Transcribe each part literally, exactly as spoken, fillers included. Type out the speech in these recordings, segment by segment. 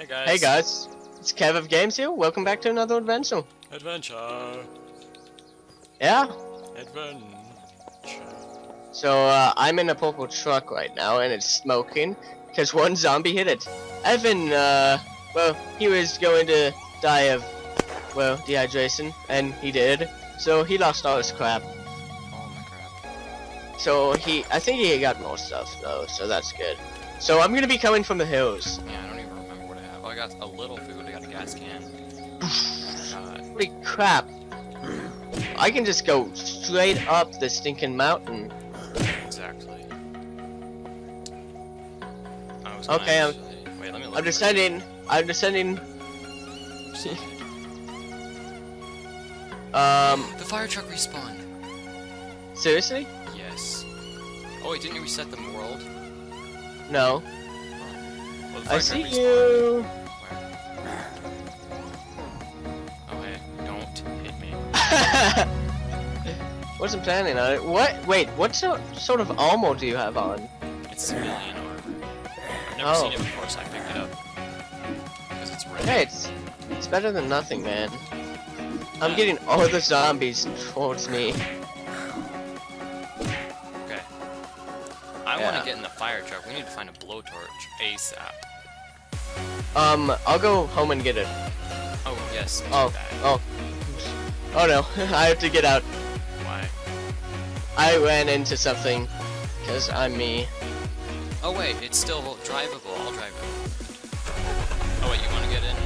guys. Hey guys, it's KevEvGames here. Welcome back to another adventure. Adventure. Yeah. Adventure. So uh, I'm in a purple truck right now, and it's smoking because one zombie hit it. Evan, uh, well, he was going to die of, well, dehydration, and he did. So he lost all his crap. Oh my crap. So he, I think he got more stuff though, so that's good. So I'm gonna be coming from the hills. Yeah, I don't even remember what I have. Oh, I got a little food. I got a gas can. God. Holy crap! I can just go straight up the stinking mountain. Exactly. I was Okay, I'm. actually... Wait, let me look I'm descending. I'm descending. um. The fire truck respawned. Seriously? Yes. Oh wait, didn't you reset the world? No. Well, the I fire see truck you. respawned. Where? Oh hey, don't hit me. Wasn't planning on it. What? Wait, what so sort of armor do you have on? It's civilian armor. I've never Oh. seen it before, so I picked it up. Because it's red. Hey, it's it's better than nothing, man. I'm getting all the zombies towards me. Okay. I Yeah. want to get in the fire truck. We need to find a blowtorch ASAP. Um, I'll go home and get it. Oh yes. too Oh, bad. oh, oh no! I have to get out. Why? I ran into something, cause I'm me. Oh wait, it's still drivable. I'll drive it. Oh wait, you want to get in?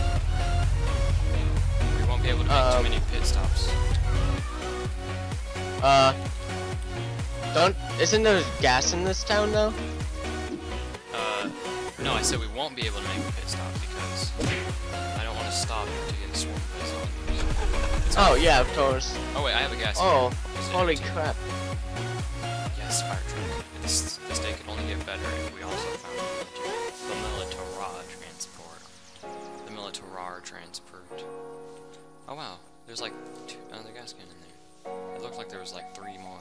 We won't be able to make Um, too many pit stops. Uh, don't. Isn't there gas in this town though? Uh, no, I said we won't be able to make a pit stop because I don't want to stop to get swarmed by zombies. It's Oh okay. yeah, of course. Oh wait, I have a gas. Oh, can. Is it holy empty? crap! Yes, fire truck. This, this day could only get better if we also found the Militarar transport. The Militarar transport. Oh wow, there's like two, another gas can in there. It looked like there was like three more.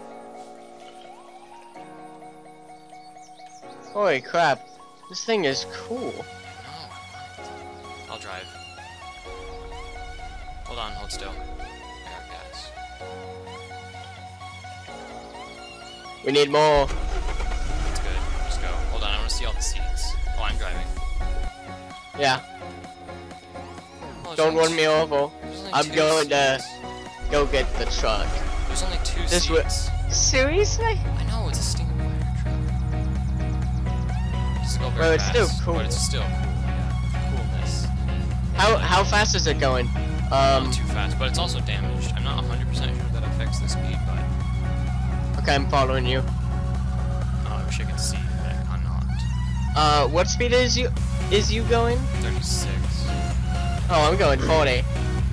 Holy crap! This thing is cool. Oh, I'll drive. Hold on, hold still. I got gas. We need more. That's good. Just go. Hold on, I want to see all the seats. Oh, I'm driving. Yeah. Oh, there's Don't only run me over. there's only I'm two going to seats. go get the truck. There's only two This wa- seats. Seriously? I know, it's a stinking fire truck. Doesn't go very Well, it's fast, still cool. but it's still cool. Yeah, coolness. How how fast is it going? Um. Not too fast, but it's also damaged. I'm not one hundred percent sure that affects the speed, but Okay, I'm following you. oh, I wish I could see, but I cannot. Uh, what speed is you is you going? thirty-six. Oh, I'm going forty.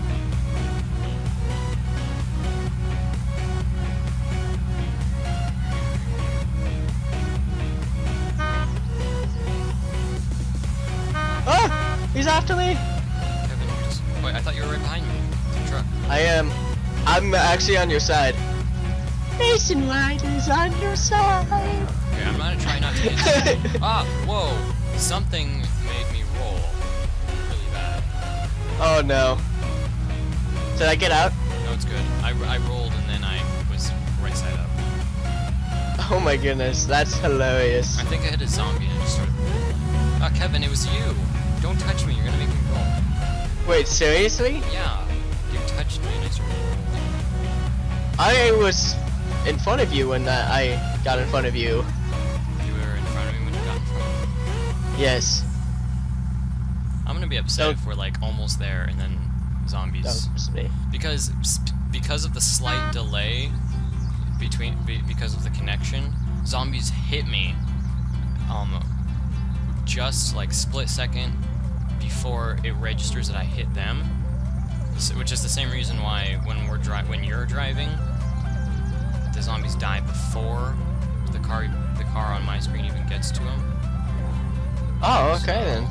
Ah! He's after me! Kevin, you just... Wait, I thought you were right behind me. The truck. I am. I'm actually on your side. Mason Riders on your side. Okay, I'm gonna try not to hit you. Ah, whoa! Something made me roll really bad. Oh no. Did I get out? No, it's good. I, I rolled and then I was right side up. Oh my goodness, that's hilarious. I think I hit a zombie and it just started rolling. Ah, Kevin, it was you! Don't touch me, you're gonna make me roll. Wait, seriously? Yeah, you touched me and I started rolling. I was in front of you when uh, I got in front of you. You were in front of me when you got in front of me. Yes. I'm gonna be upset Don't- if we're like almost there and then zombies. That was me. Because because of the slight delay between be, because of the connection, zombies hit me um just like split second before it registers that I hit them, so, which is the same reason why when we're dri when you're driving, the zombies die before the car the car on my screen even gets to them. Oh, okay then.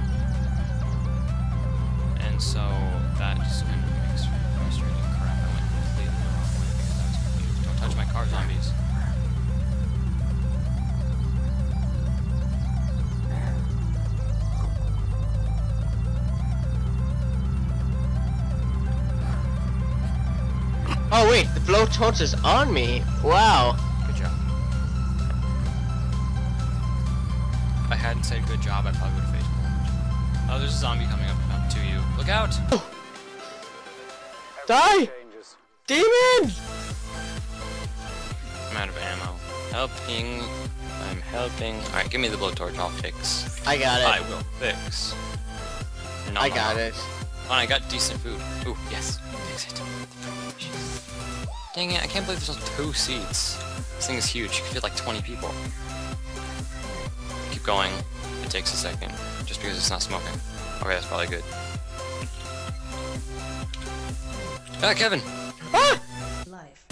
And so that just kind of makes me frustrating. Crap, I went completely the wrong way because I was confused. Don't touch my car, zombies. Oh wait, the blowtorch is on me. Wow. Good job. If I hadn't said good job, I probably would have facepalmed. Oh, there's a zombie coming up, up to you. Look out! Die! Demon! I'm out of ammo. Helping. I'm helping. Alright, give me the blowtorch. I'll fix. I got it. I will fix. No, I no, got no. it. Oh, I got decent food. Ooh, yes. Fix it. Dang it, I can't believe there's only two seats. This thing is huge. You can fit like twenty people. Keep going. It takes a second. Just because it's not smoking. Okay, that's probably good. Ah, Kevin! Ah! Life.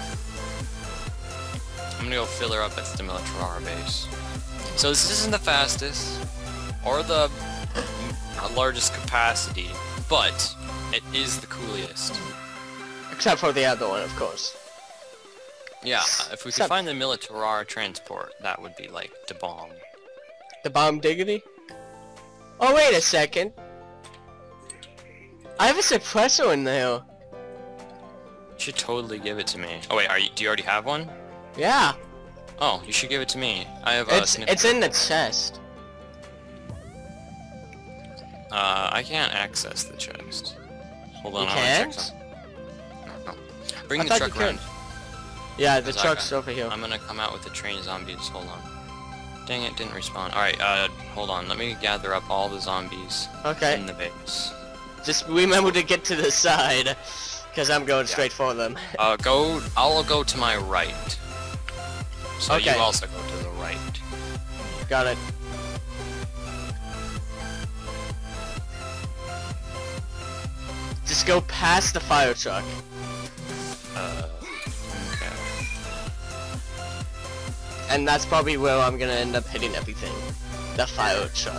I'm gonna go fill her up at the Militarar base. So this isn't the fastest, or the largest capacity, but it is the coolest. Except for the other one, of course. Yeah, if we could Except find the Militarar transport, that would be like the bomb. the bomb diggity. Oh wait a second. I have a suppressor in there. You should totally give it to me. Oh wait, are you, do you already have one? Yeah. Oh, you should give it to me. I have a It's Sniping. it's in the chest. Uh, I can't access the chest. Hold on, You I wanna check can't? something. No, no. Bring I the thought truck you could. around. Yeah, the Cause I truck's got- over here. I'm gonna come out with the train zombies. Hold on. Dang it, didn't respawn. Alright, uh, hold on. Let me gather up all the zombies Okay. in the base. Just remember to get to the side, because I'm going Yeah. straight for them. Uh, go. I'll go to my right. So Okay. you also go to the right. Got it. Just go past the fire truck. Uh, okay. And that's probably where I'm gonna end up hitting everything. The fire truck.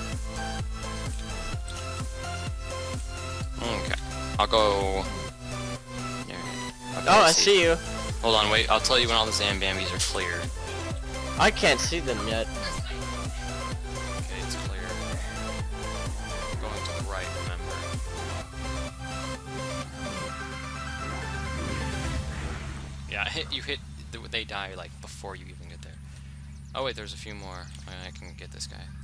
Okay. I'll go. There. Okay, Oh, I let's see you. Hold on, wait. I'll tell you when all the Zambambis are clear. I can't see them yet. Okay, it's clear. Going to the right, remember. Yeah, hit. You hit. They die like before you even get there. Oh wait, there's a few more. I can get this guy.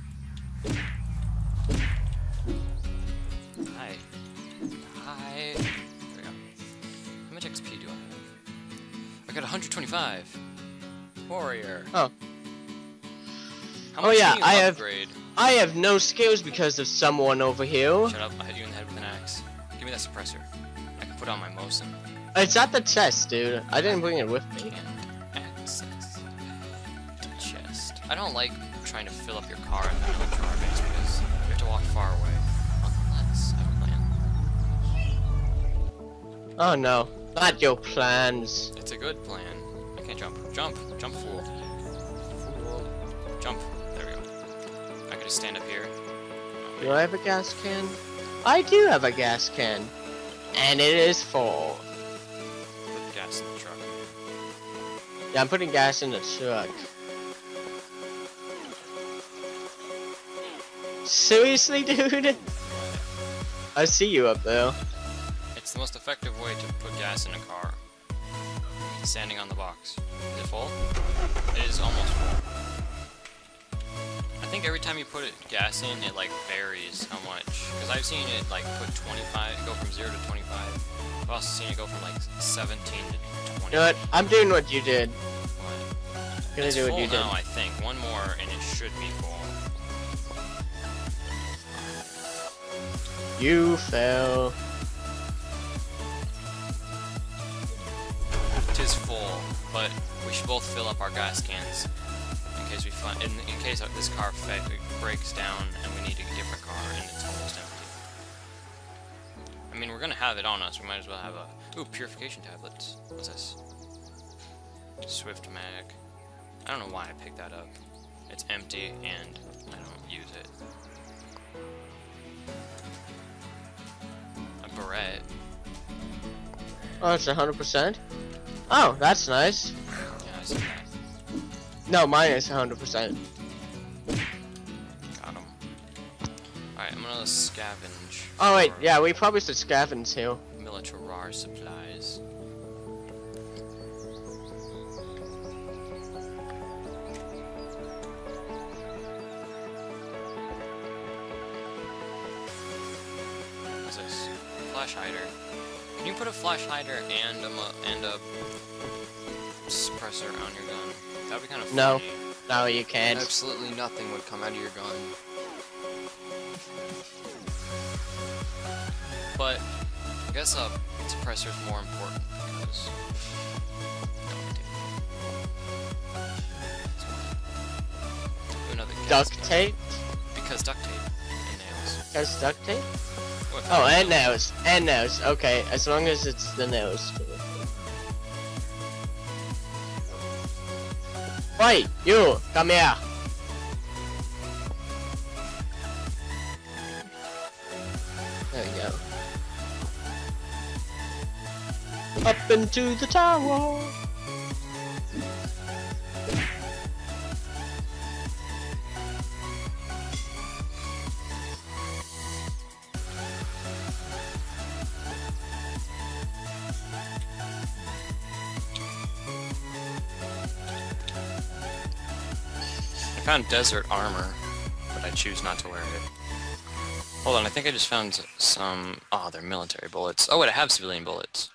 Hi. Hi. There we go. How much X P do I have? I got one hundred twenty-five. Warrior. Oh. How Oh, much yeah, can you I have- upgrade? I have no skills because of someone over here. Shut up, I hit you in the head with an axe. Give me that suppressor. I can put on my Mosin. It's at the chest, dude. I didn't bring it with me. And access the chest. I don't like trying to fill up your car in the Militarar base because you have to walk far away. Unless I have a plan. Oh no. Not your plans. It's a good plan. I can't jump. Jump! Jump, fool. Fool. Jump. There we go. I can just stand up here. Do I have a gas can? I do have a gas can. And it is full. Put gas in the truck. Yeah, I'm putting gas in the truck. Seriously, dude? I see you up there. It's the most effective way to put gas in a car. Standing on the box. Is it full? It is almost full. I think every time you put it, gas in, it like varies how much. Because I've seen it like put twenty-five, go from zero to twenty-five. I've also seen it go from like seventeen to twenty. You know what? I'm doing what you did. What? I'm gonna It's do what full you did. now, I think. One more and it should be full. You fell. It is full, but we should both fill up our gas cans in case we find in, in case this car fa breaks down and we need a different car and it's almost empty. I mean, we're gonna have it on us. We might as well have a ooh purification tablets. What's this? Swift mag. I don't know why I picked that up. It's empty and I don't use it. A beret. Oh, it's one hundred percent? Oh, that's nice. Yeah, I see that. No, mine is one hundred percent. Got him. Alright, I'm gonna scavenge. Oh, wait, for yeah, we probably should scavenge here. Militarar supplies. flash hider. Can you put a flash hider and a mo and a suppressor on your gun? That'd be kind of funny. No, no, you can't. Absolutely nothing would come out of your gun. But I guess a suppressor is more important because another duct tape. Because duct tape and nails. Because duct tape. What? Oh, and nails, and nails. Okay, as long as it's the nails. Wait, you, come here. There we go. Up into the tower. I found desert armor, but I choose not to wear it. Hold on, I think I just found some... Oh, they're military bullets. Oh, wait, I have civilian bullets.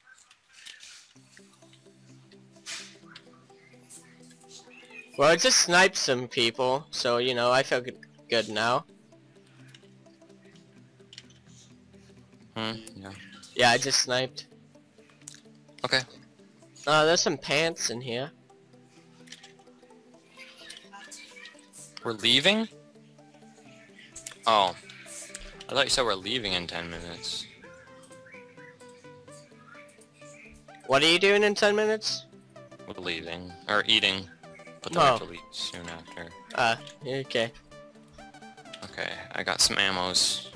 Well, I just sniped some people, so, you know, I feel good, good now. Hmm, yeah. Yeah, I just sniped. Okay. Uh, there's some pants in here. We're leaving? Oh. I thought you said we're leaving in ten minutes. What are you doing in ten minutes? We're leaving. Or eating. But then we have to leave soon after. Ah, uh, okay. Okay, I got some ammos.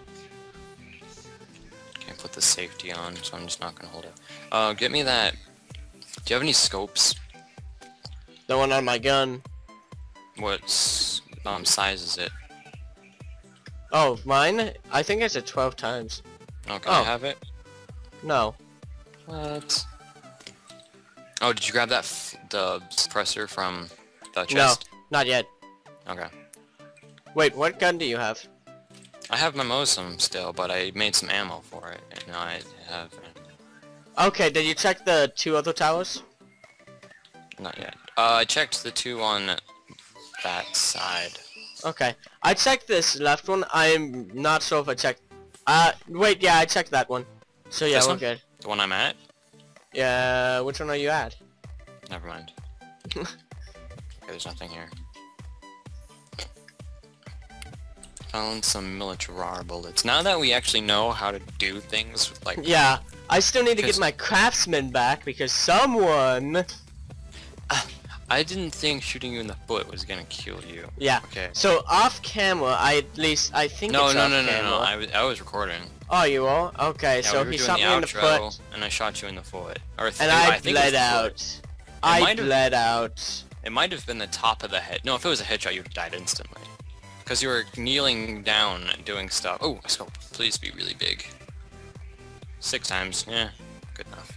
Can't put the safety on, so I'm just not gonna hold it. Uh, get me that... Do you have any scopes? The one on my gun. What um, size is it? Oh, mine? I think it's at twelve times. Okay, Oh. I have it. No. What? Oh, did you grab that f the suppressor from the chest? No, not yet. Okay. Wait, what gun do you have? I have my Mosum still, but I made some ammo for it, and now I have... Okay, did you check the two other towers? Not yet. Uh, I checked the two on that side. Okay. I checked this left one. I'm not sure if I checked... Uh, wait, yeah, I checked that one. So yeah, This we're one? good. The one I'm at? Yeah, which one are you at? Never mind. Okay, there's nothing here. Found some military bullets. Now that we actually know how to do things with, like... Yeah, I still need to get Because- my craftsman back because someone... I didn't think shooting you in the foot was gonna kill you. Yeah. Okay. So off camera, I at least I think No, it's no, off no, no, camera. no, I was, I was recording. Oh, you are? Okay, Yeah, so we were he doing shot the me in the outro, foot, and I shot you in the foot. Or th and I, I, think it was bled the out. foot. I might have- bled out. It might have been the top of the head. No, if it was a headshot, you would have died instantly. Because you were kneeling down doing stuff. Oh, a scope. Please be really big. Six times. Yeah, good enough.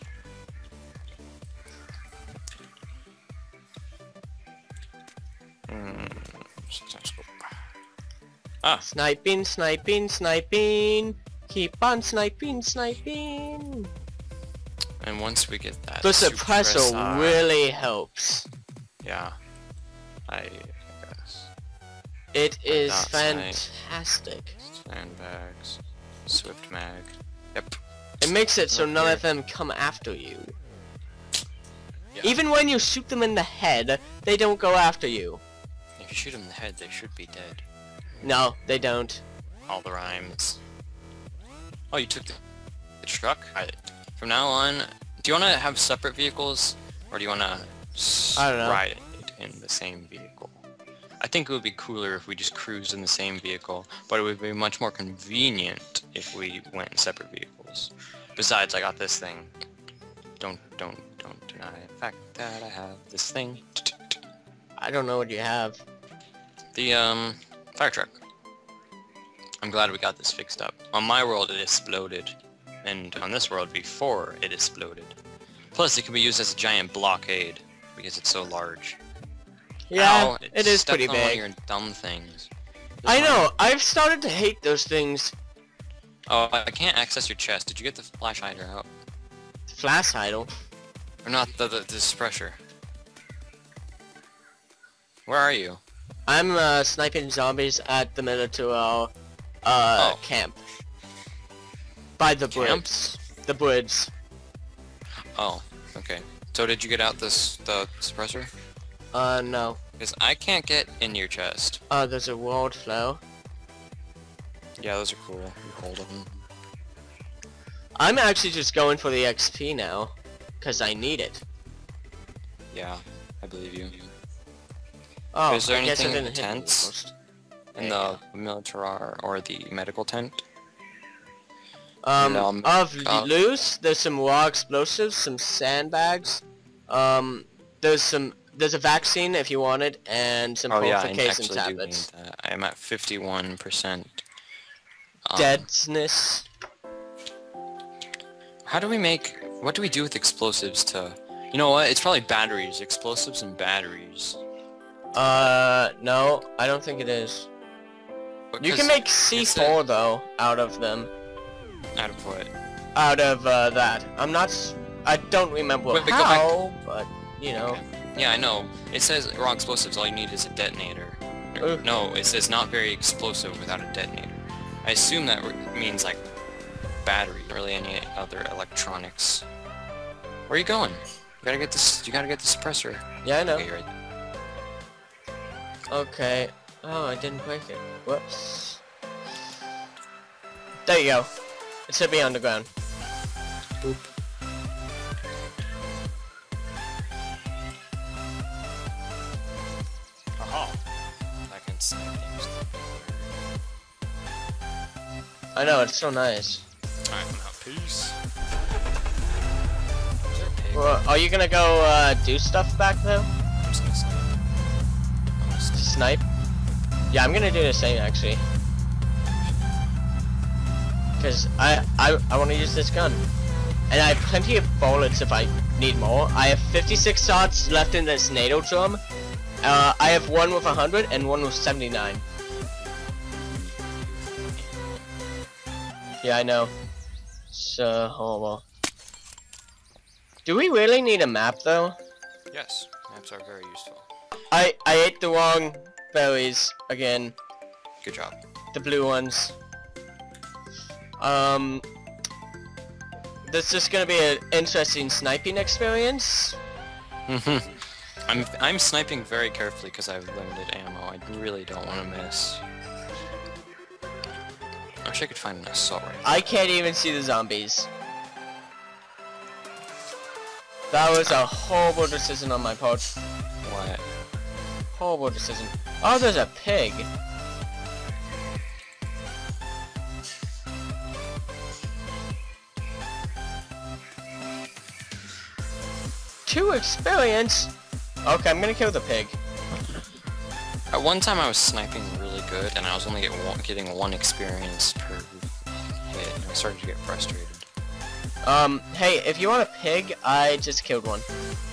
Mm, six times scope. Ah, Sniping, sniping, sniping. Keep on sniping, sniping. and once we get that The suppressor really helps. Yeah. I guess. It is dot snipe. fantastic. Sandbags. Swift mag. Yep. It makes it so Up none here. of them come after you. Yeah. Even when you shoot them in the head, they don't go after you. If you shoot them in the head, they should be dead. No, they don't. All the rhymes. Oh, you took the, the truck? Alright. From now on, do you want to have separate vehicles? Or do you want to I don't know. ride it in the same vehicle? I think it would be cooler if we just cruised in the same vehicle, but it would be much more convenient if we went in separate vehicles. Besides, I got this thing. Don't, don't, don't deny the fact that I have this thing. I don't know what you have. The, um, fire truck. I'm glad we got this fixed up. On my world, it exploded. And on this world, before it exploded. Plus, it can be used as a giant blockade, because it's so large. Yeah, Ow, it is stuck pretty on one of big. your dumb things. I know, I've started to hate those things. Oh, I can't access your chest. Did you get the flash hider out? Flash idol. Or not the, the, the suppressor? Where are you? I'm uh, sniping zombies at the military uh, uh Oh. camp. By the Camp? woods. The woods. Oh, okay. So did you get out this the suppressor? Uh, no. Because I can't get in your chest. Uh, there's a world flow. Yeah, those are cool. You hold them. I'm actually just going for the X P now. Because I need it. Yeah, I believe you. Oh, Is there I guess I anything in didn't the hit tents? most. In There the military or the medical tent? Um, Um, of uh, loose, there's some raw explosives, some sandbags. Um, there's some, there's a vaccine if you want it, and some Oh yeah, I fortification actually do need tablets. that. I'm at fifty-one percent. Um, Deadness. How do we make... What do we do with explosives to... You know what? It's probably batteries. Explosives and batteries. Uh, no, I don't think it is. You Because can make C four though out of them. Out of what? Out of uh, that. I'm not. S I don't remember Wait, wait, go how, but you know. Okay. Yeah, I know. It says raw explosives, all you need is a detonator. Or- Ooh. No, it says not very explosive without a detonator. I assume that re- means like battery, not really any other electronics. Where are you going? You gotta get this. You gotta get the suppressor. Yeah, I know. Okay, you're right. Okay. Oh, I didn't break it. Whoops. There you go. It should be underground. Boop. Aha! I can snipe things. I know, it's so nice. Alright, I'm out. Peace. Is there a pig? Well, are you gonna go uh, do stuff back though? I'm just gonna snipe. I'm gonna snipe. Snipe? Yeah, I'm gonna do the same actually. Cause I I, I want to use this gun, and I have plenty of bullets if I need more. I have fifty-six shots left in this NATO drum. Uh, I have one with one hundred and one with seventy-nine. Yeah, I know. So horrible. Do we really need a map though? Yes, maps are very useful. I I ate the wrong berries again. Good job. The blue ones. Um, this is gonna be an interesting sniping experience. I'm I'm sniping very carefully because I have limited ammo. I really don't want to miss. I wish I could find an assault rifle. I can't even see the zombies. That was a horrible decision on my part. What? Horrible decision. Oh, there's a pig. Two experience? Okay, I'm gonna kill the pig. At one time I was sniping really good, and I was only get one, getting one experience per hit, and I started to get frustrated. Um, hey, if you want a pig, I just killed one.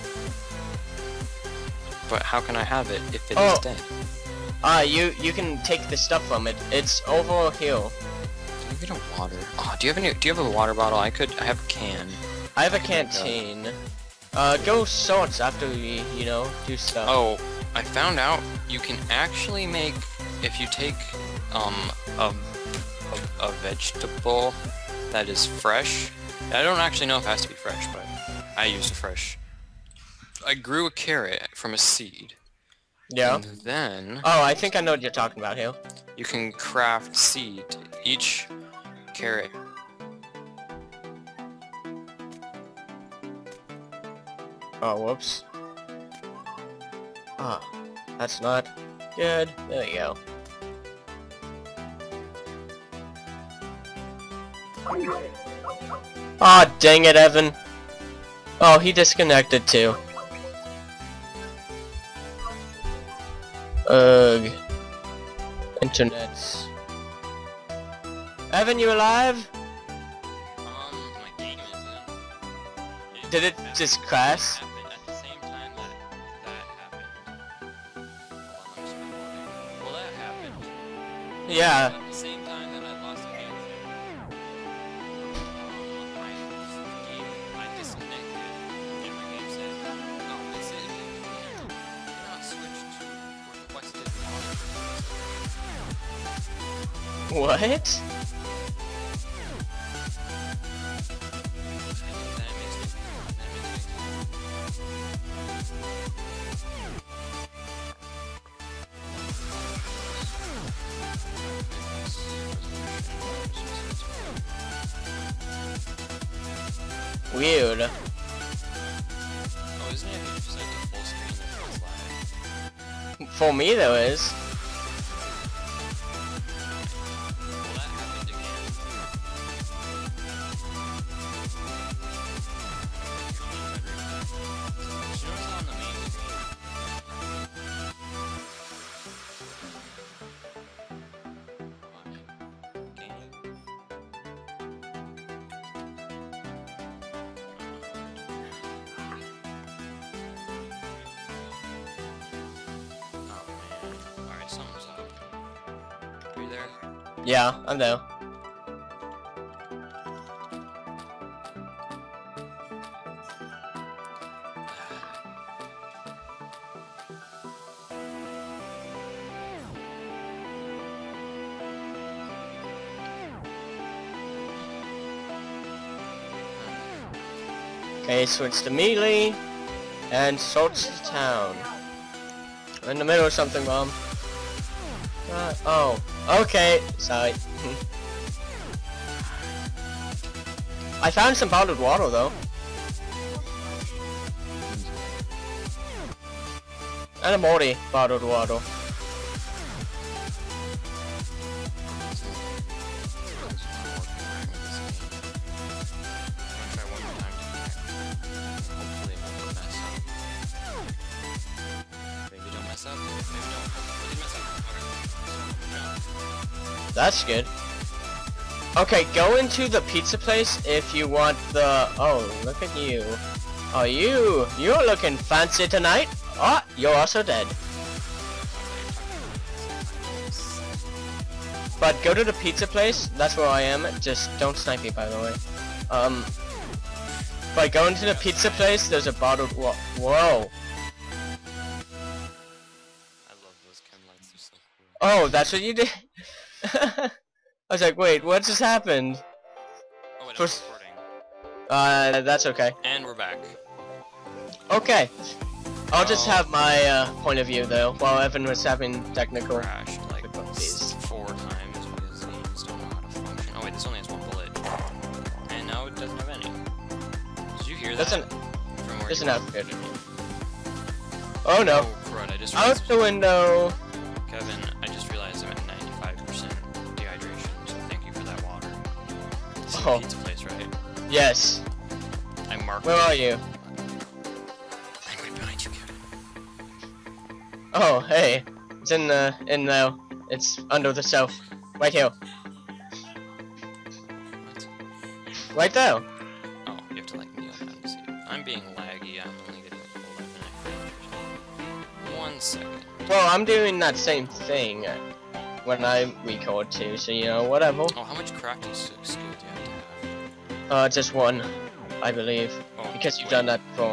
But how can I have it if it is Oh. dead? Ah, uh, you you can take the stuff from it. It's over here. Do you get a water? Oh, do you have any? Do you have a water bottle? I could. I have a can. I have a canteen. Uh, go swords after we, you know, do stuff. Oh, I found out you can actually make, if you take um a, a, a vegetable that is fresh. I don't actually know if it has to be fresh, but I used a fresh. I grew a carrot from a seed. Yeah. And then Oh, I think I know what you're talking about here. you can craft seed. Each carrot. Oh, whoops. Ah, that's not good. There you go. Aw, oh, dang it, Evan. Oh, he disconnected too. Ugh. Internets. Evan, you alive? Um, my game is in. Did it just crash? Happened at the same time that that happened. Hold on, I'm just recording. Well, that happened. Yeah. At the same time that I lost a game. What? That makes me, that makes me Weird. Oh, isn't it if you just like the full screen there's less lag? For me, there is. Well, that happened again. Did you notice that on the main screen? Watch. Game. Oh man. Alright, something's up. Are you there? Yeah, I'm there. Okay, switch to melee and search the town. I'm in the middle of something, Mom. Uh, oh, okay. Sorry. I found some bottled water though. And a Morty bottled water. That's good. Okay, go into the pizza place if you want the... Oh, look at you. Oh, you. You're looking fancy tonight. Oh, you're also dead. But go to the pizza place. That's where I am. Just don't snipe me, by the way. Um... By going to the pizza place, there's a bottled wa- Whoa. I love those chem lights, they're so cool. Oh, that's what you did? I was like, wait, what just happened? Oh wait, I'm First- recording. Uh, that's okay. And we're back. Okay. I'll just Oh. have my uh, point of view though, while Evan was having technical Crashed like difficulties. four times because the games don't know how to function. Oh wait, this only has one bullet. And now it doesn't have any. Did you hear that? Listen, From where listen you out, were? kid. Oh no. Oh crud, I just Out realized, the window. Kevin, I just realized I'm at ninety-five percent dehydration, so thank you for that water. It's a Oh. pizza place, right? Yes. I marked Where it. are you? I'm right behind you, Kevin. Oh, hey. It's in the, in the, it's under the shelf. Right here. What? Right there. Oh, you have to like kneel down to see it. I'm being laggy, I'm only getting eleven frames. One second. Well, I'm doing that same thing when I record too, so you know, whatever. Oh, how much crafting s- skill do you have to have? Uh, just one, I believe. Oh, Because you've wait. done that before.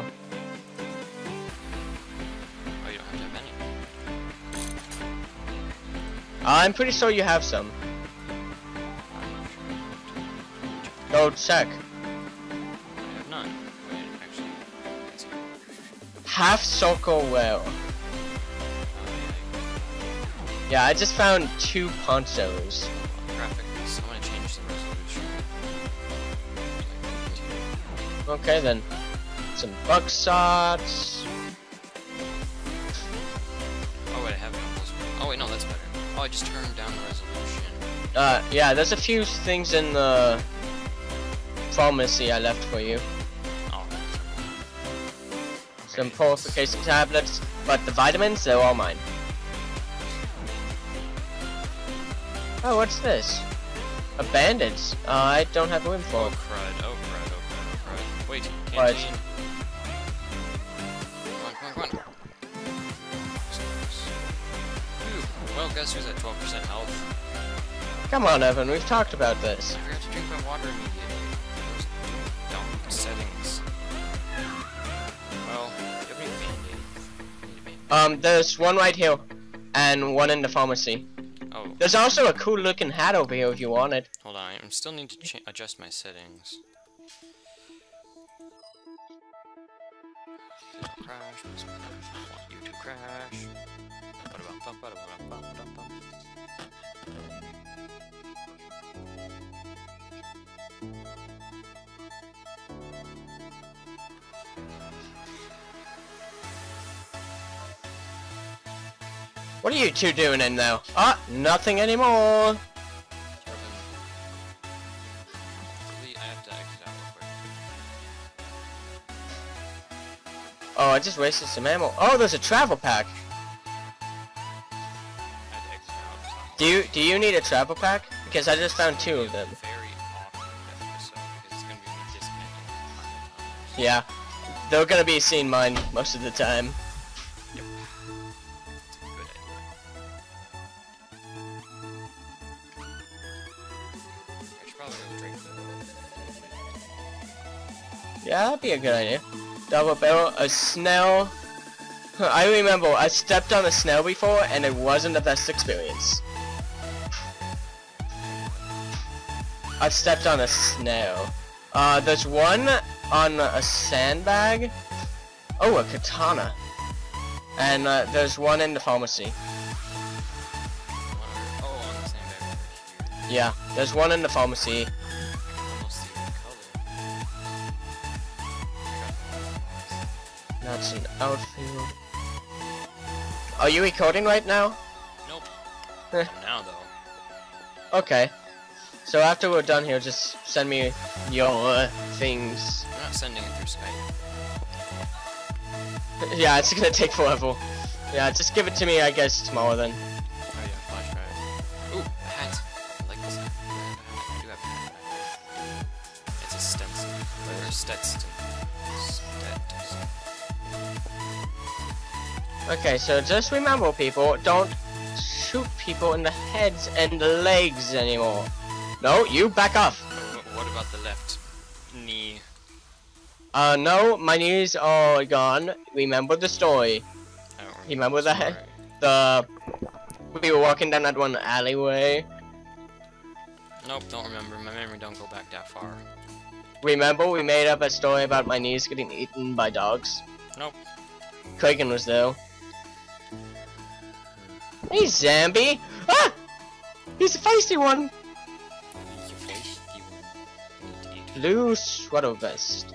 Oh, you don't have to have any. I'm pretty sure you have some. Go check. I have none. Wait, actually, let's see. Half circle well. Oh, Yeah, I just found two ponchos. yeah. Graphics. I'm gonna change the resolution. Okay then. Some buckshots. Oh wait, I have it on full screen. Oh wait, no, that's better. Oh, I just turned down the resolution. Uh, yeah, there's a few things in the pharmacy I left for you. Oh, that's Some purification tablets, but the vitamins, they're all mine. Oh, what's this? A bandage. Uh, I don't have room for Oh it. crud, oh crud, oh crud, oh crud. Wait, What? canteen. Come on, come on, come on. So close. Phew. Well, guess who's at twelve percent health? Come on, Evan, we've talked about this. I forgot to drink my water immediately. Those dumb settings. Well, do you have any band-aids? Need a band-aid. Um, there's one right here, and one in the pharmacy. Oh. There's also a cool looking hat over here if you want it. Hold on, I still need to ch adjust my settings. Please don't crash, please don't crash. I want you to crash. Ba-da-bum, ba-da-bum, ba-da-bum. What are you two doing in there? Ah, nothing anymore. Oh, I just wasted some ammo. Oh, there's a travel pack. Do you do you need a travel pack? Because I just found two of them. Yeah, they're gonna be seeing mine most of the time. Yeah, that'd be a good idea. Double barrel, a snail. I remember I stepped on a snail before and it wasn't the best experience. I've stepped on a snail. Uh, there's one on a sandbag. Oh, a katana. And uh, there's one in the pharmacy. Oh, on the sandbag. Yeah, there's one in the pharmacy. That's an outfield. Are you recording right now? Nope. Eh. Now though. Okay. So after we're done here, just send me your uh, things. I'm not sending it through Skype. Yeah, it's gonna take forever. Yeah, just give it to me, I guess, tomorrow then. Oh yeah, flash drive. Ooh, a hat. I like this hat. I do have a hat. It's a Stetson. Or a Stetson. Stetson. Okay, so just remember, people, don't shoot people in the heads and the legs anymore. No, you back off. What about the left knee? Uh, no, my knees are gone. Remember the story. I don't remember, Remember the the the we were walking down that one alleyway. Nope, don't remember. My memory don't go back that far. Remember we made up a story about my knees getting eaten by dogs? Nope. Kraken was there. Hey, Zambi! Ah! He's a feisty one! You feisty one. Indeed. Blue sweater vest.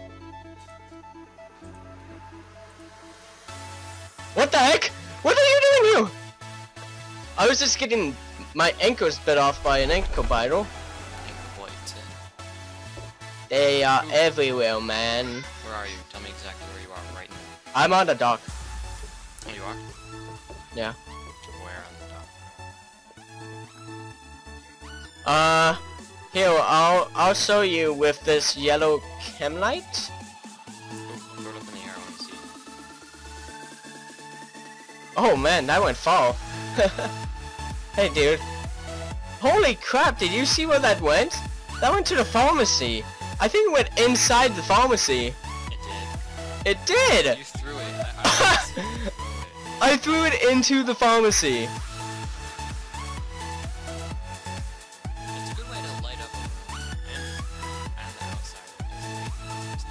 What the heck? What are you doing here? I was just getting my ankles bit off by an ankle biter. Ankle bite. They are Ooh. everywhere, man. Where are you? Tell me exactly where you are right now. I'm on the dock. Oh, you are? Yeah. Where on the dock? Uh, here, I'll, I'll show you with this yellow chem light. Ooh, throw it up in the air, I want to see. Oh man, that went far. Hey dude. Holy crap, did you see where that went? That went to the pharmacy. I think it went inside the pharmacy. It did. It did! You threw it. I, I, see you throw it. I threw it into the pharmacy. It's a good way to light up a room and, and the outside.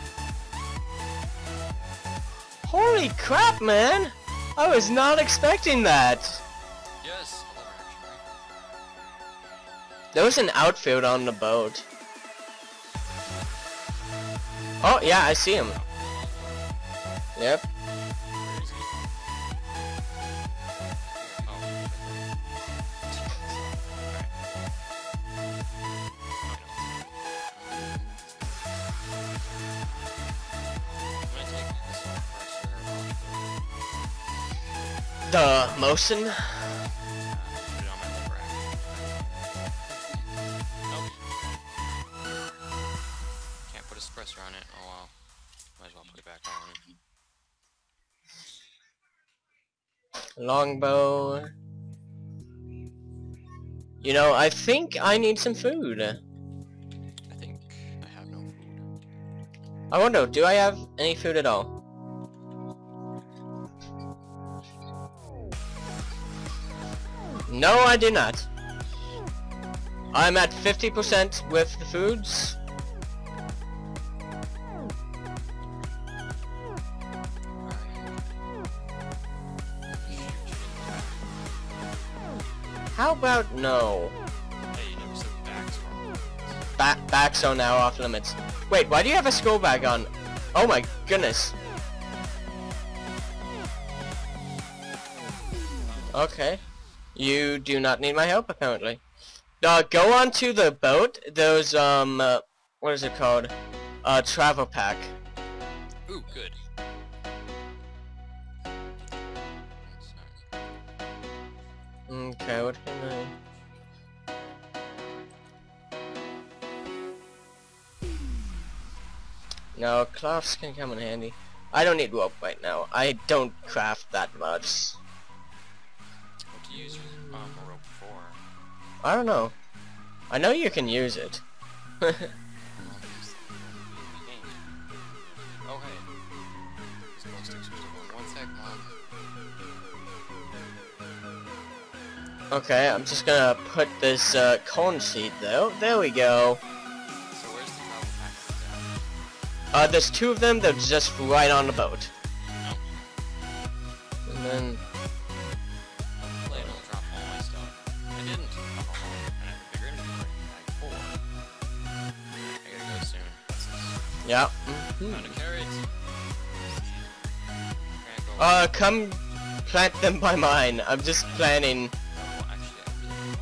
Holy crap, man! I was not expecting that. Yes, hello, actually. There was an outfield on the boat. Oh, yeah, I see him. Yep. Where is he? Oh. I'm gonna take this compressor off. The motion. Put it on my lip rack. Nope. Can't put a suppressor on it. Oh well. Might as well put it back on. Longbow. You know, I think I need some food. I think I have no food. I wonder, do I have any food at all? No, I do not. I'm at fifty percent with the foods. How about no? Hey, you never said backs were Back backs are now off limits. Wait, why do you have a skull bag on? Oh my goodness. Okay. You do not need my help apparently. Uh, go on to the boat. Those um, uh, what is it called? Uh, travel pack. Ooh, good. Okay, what can I... No, cloths can come in handy. I don't need rope right now. I don't craft that much. What do you use your um, rope for? I don't know. I know you can use it. Oh, hey. These glow sticks are still going. One sec, Mom. Okay, I'm just gonna put this uh, corn seed though. There we go. So where's the travel pack? Uh, there's two of them. They're just right on the boat. Oh. And then Hopefully I don't drop all my stuff. I didn't. Oh, and I have a bigger inventory. Bag four. I gotta go soon. What's this? yeah. Found a carrot. Seed. Can't go. Uh, come plant them by mine. I'm just planning. Well, actually, I really don't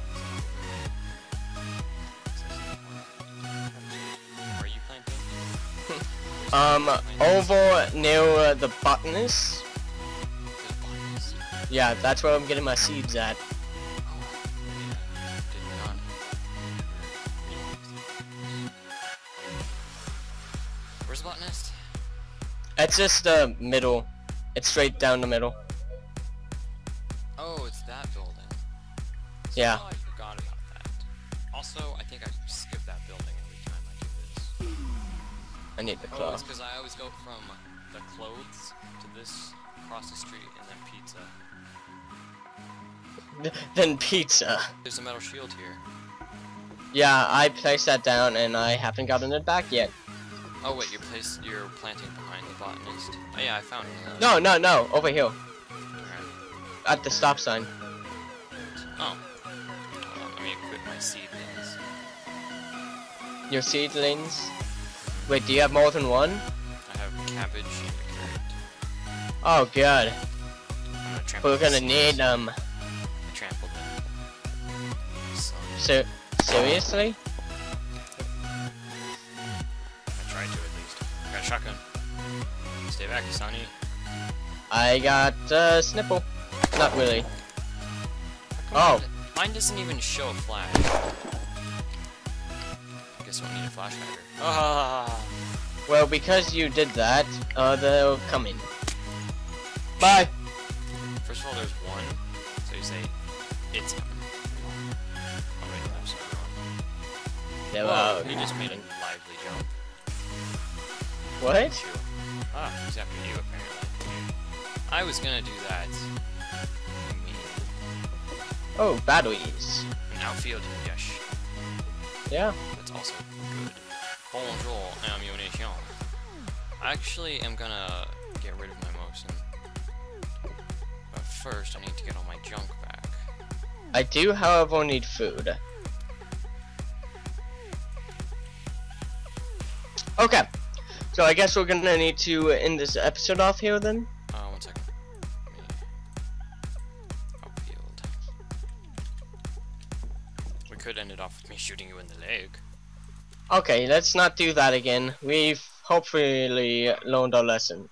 want to. Where are you planting? Um, over near uh, the botanist. There's botanist. Yeah, that's where I'm getting my seeds at. Oh, yeah. Did not. Where's the botanist? It's just the middle. It's straight down the middle. Oh, it's that building. Yeah. Oh, I forgot about that. Also, I think I skip that building every time I do this. I need the Oh, claw. it's because I always go from the clothes to this, across the street, and then pizza. Then pizza. There's a metal shield here. Yeah, I placed that down and I haven't gotten it back yet. Oh wait, you're placed, you're planting behind the botanist. Oh yeah, I found it. Uh, No, no, no, over here. Alright. At the stop sign. Oh. Hold on, let me equip my seedlings. Your seedlings. Wait, do you have more than one? I have cabbage and a carrot. Oh god. I'm gonna trample We're the gonna seeds. need um I trampled them. Son. ser seriously? I tried to at least. I got a shotgun. Stay back, Sonny. I got uh Snipple. Not really. Oh. Mine doesn't even show a flash. I guess I don't need a flash hider. Ah. Well, because you did that, uh they'll come in. Bye. First of all, there's one, so you say it's coming. Oh wait, no, there's another one. They're Whoa, out. he just made a lively jump. What? Shoot. Ah, he's after you apparently. I was gonna do that. I mean, Oh, batteries. an outfield, yes. Yeah. That's also good. Bonjour, ammunition. I actually am gonna get rid of my motion. But first, I need to get all my junk back. I do, however, need food. Okay. So I guess we're gonna need to end this episode off here then. Uh, one second. Let me... Outfield. We could end it off with me shooting you in the leg. Okay, let's not do that again. We've hopefully learned our lesson.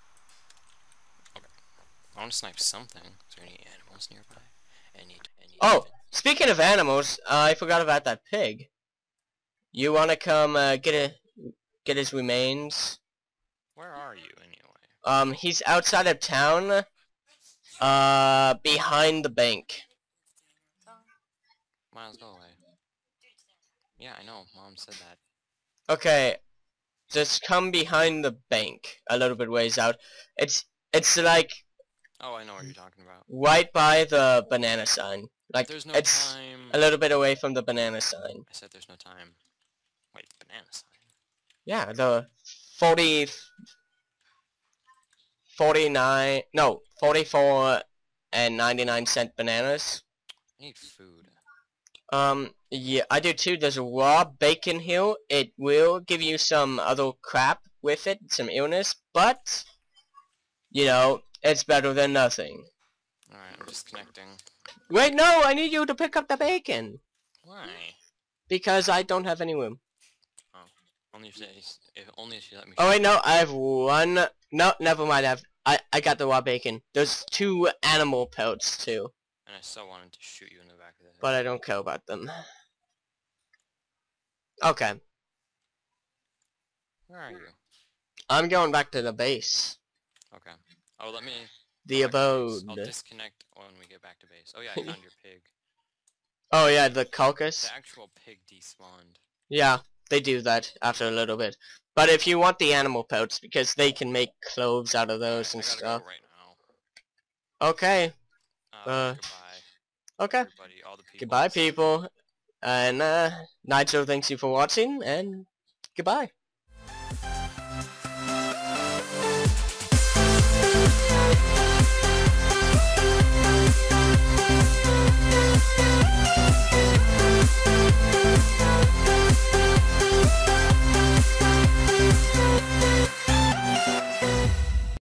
I want to snipe something. Is there any animals nearby? Any, any Oh, speaking of animals, uh, I forgot about that pig. You wanna come uh, get a get his remains? Where are you anyway? Um, he's outside of town, uh, behind the bank. Miles, go away. Yeah, I know. Mom said that. Okay, just come behind the bank a little bit ways out. It's it's like Oh, I know what you're talking about. right by the banana sign, Like, There's no it's time. a little bit away from the banana sign. I said there's no time. Wait, banana sign. Yeah, the forty, forty-nine, no, forty-four and ninety-nine cent bananas. I need food. Um, yeah, I do too. There's a raw bacon hill. It will give you some other crap with it, some illness, but, you know, it's better than nothing. Alright, I'm just connecting. Wait, no, I need you to pick up the bacon. Why? Because I don't have any room. Oh, only if, they, if only if you let me. Oh wait, no, I have one. No, never mind. I have. I I got the raw bacon. There's two animal pelts too, And I so wanted to shoot you in the back of the head. but I don't care about them. Okay, Where are you? I'm going back to the base. Okay. Oh, let me. The go back to base. abode. I'll disconnect when we get back to base. Oh yeah, I found your pig. Oh yeah, the carcass. The actual pig despawned. Yeah, they do that after a little bit. But if you want the animal pelts, because they can make clothes out of those I, and I gotta stuff. Go right now. Okay. Uh, Uh, goodbye. Okay. Everybody, all the people. Goodbye, people. And uh, Nigel thanks you for watching, and goodbye.